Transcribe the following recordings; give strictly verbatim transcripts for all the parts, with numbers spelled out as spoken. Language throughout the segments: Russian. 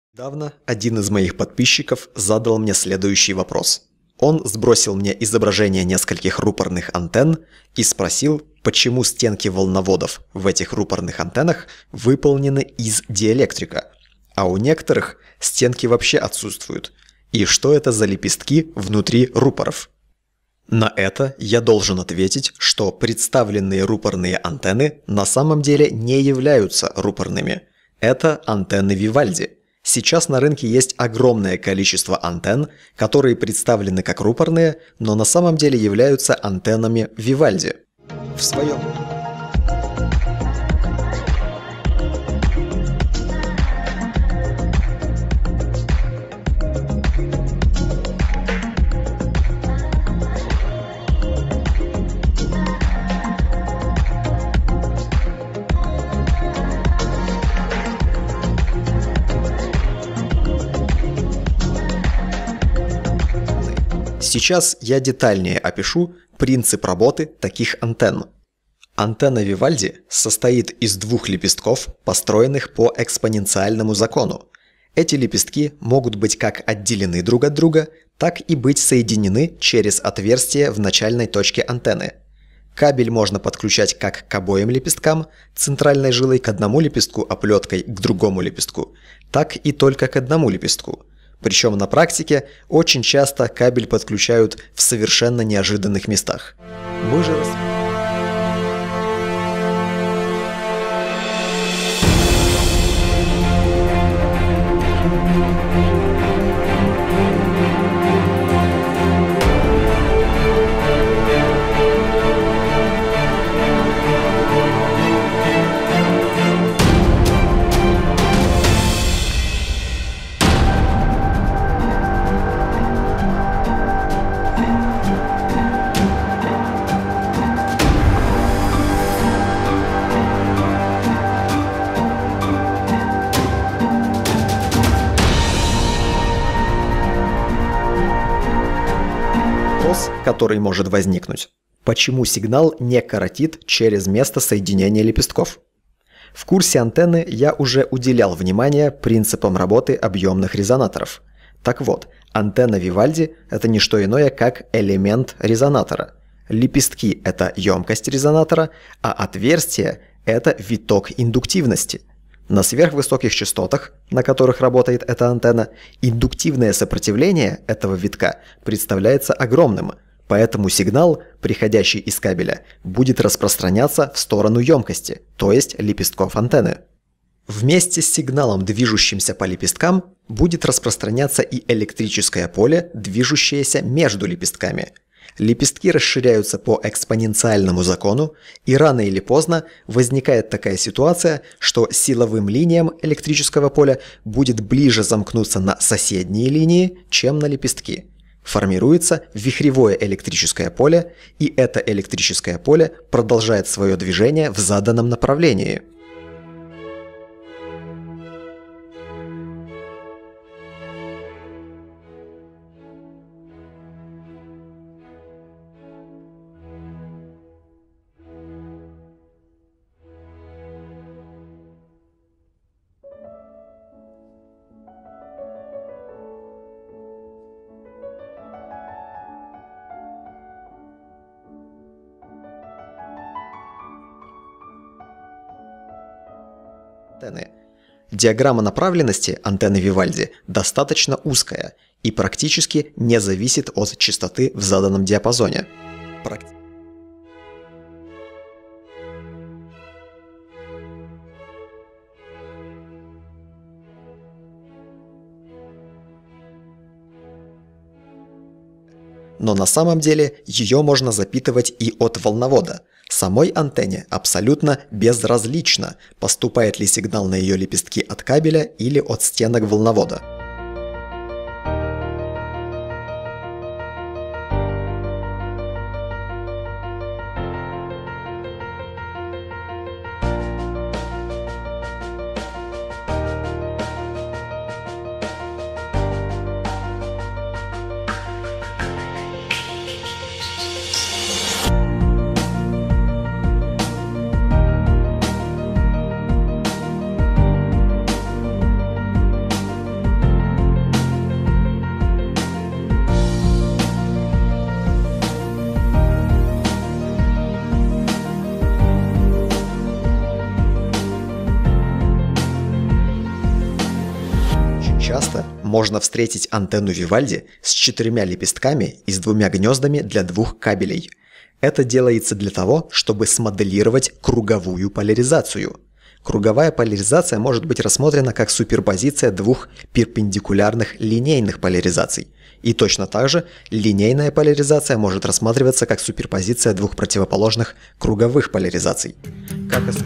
Недавно один из моих подписчиков задал мне следующий вопрос. Он сбросил мне изображение нескольких рупорных антенн и спросил, почему стенки волноводов в этих рупорных антеннах выполнены из диэлектрика, а у некоторых стенки вообще отсутствуют, и что это за лепестки внутри рупоров. На это я должен ответить, что представленные рупорные антенны на самом деле не являются рупорными. Это антенны Вивальди. Сейчас на рынке есть огромное количество антенн, которые представлены как рупорные, но на самом деле являются антеннами Вивальди. В своем... Сейчас я детальнее опишу принцип работы таких антенн. Антенна Вивальди состоит из двух лепестков, построенных по экспоненциальному закону. Эти лепестки могут быть как отделены друг от друга, так и быть соединены через отверстие в начальной точке антенны. Кабель можно подключать как к обоим лепесткам, центральной жилой к одному лепестку, оплеткой к другому лепестку, так и только к одному лепестку. Причем на практике очень часто кабель подключают в совершенно неожиданных местах. Мы же рас... который может возникнуть. Почему сигнал не коротит через место соединения лепестков? В курсе антенны я уже уделял внимание принципам работы объемных резонаторов. Так вот, антенна Вивальди – это не что иное, как элемент резонатора. Лепестки – это емкость резонатора, а отверстие – это виток индуктивности. На сверхвысоких частотах, на которых работает эта антенна, индуктивное сопротивление этого витка представляется огромным, поэтому сигнал, приходящий из кабеля, будет распространяться в сторону емкости, то есть лепестков антенны. Вместе с сигналом, движущимся по лепесткам, будет распространяться и электрическое поле, движущееся между лепестками. Лепестки расширяются по экспоненциальному закону, и рано или поздно возникает такая ситуация, что силовым линиям электрического поля будет ближе замкнуться на соседние линии, чем на лепестки. Формируется вихревое электрическое поле, и это электрическое поле продолжает свое движение в заданном направлении. Диаграмма направленности антенны Вивальди достаточно узкая и практически не зависит от частоты в заданном диапазоне. Практи... Но на самом деле ее можно запитывать и от волновода. Самой антенне абсолютно безразлично, поступает ли сигнал на ее лепестки от кабеля или от стенок волновода. Часто можно встретить антенну Вивальди с четырьмя лепестками и с двумя гнездами для двух кабелей. Это делается для того, чтобы смоделировать круговую поляризацию. Круговая поляризация может быть рассмотрена как суперпозиция двух перпендикулярных линейных поляризаций. И точно так же линейная поляризация может рассматриваться как суперпозиция двух противоположных круговых поляризаций. Как осу...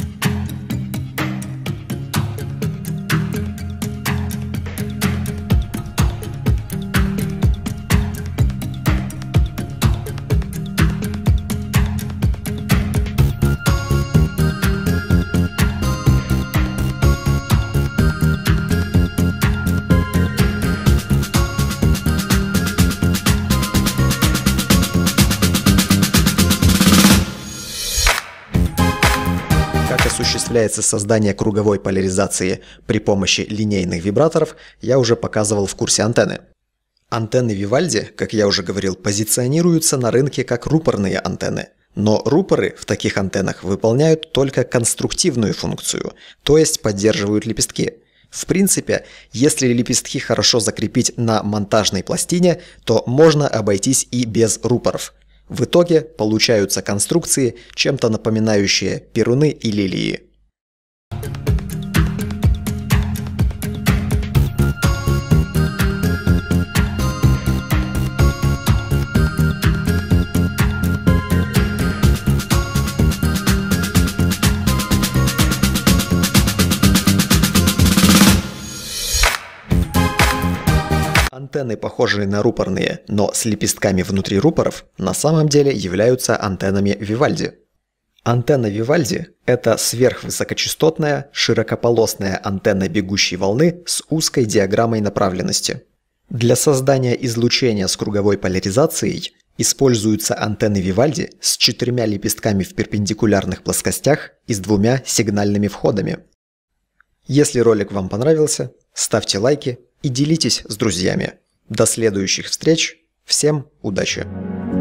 осуществляется создание круговой поляризации при помощи линейных вибраторов, я уже показывал в курсе антенны. Антенны Вивальди, как я уже говорил, позиционируются на рынке как рупорные антенны. Но рупоры в таких антеннах выполняют только конструктивную функцию, то есть поддерживают лепестки. В принципе, если лепестки хорошо закрепить на монтажной пластине, то можно обойтись и без рупоров. В итоге получаются конструкции, чем-то напоминающие перуны и лилии. Антенны, похожие на рупорные, но с лепестками внутри рупоров, на самом деле являются антеннами Вивальди. Антенна Вивальди – это сверхвысокочастотная, широкополосная антенна бегущей волны с узкой диаграммой направленности. Для создания излучения с круговой поляризацией используются антенны Вивальди с четырьмя лепестками в перпендикулярных плоскостях и с двумя сигнальными входами. Если ролик вам понравился, ставьте лайки и делитесь с друзьями. До следующих встреч. Всем удачи!